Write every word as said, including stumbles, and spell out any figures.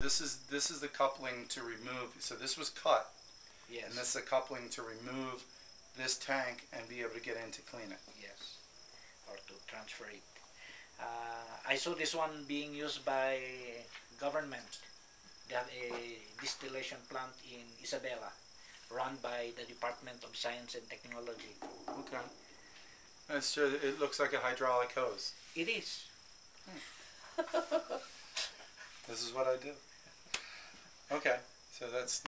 this is this is the coupling to remove. So this was cut, Yes. and this is the coupling to remove this tank and be able to get in to clean it. Yes. Or to transfer it. Uh, I saw this one being used by government. They have a distillation plant in Isabela, run by the Department of Science and Technology. Okay. That's true. It looks like a hydraulic hose. It is. This is what I do. Okay. So that's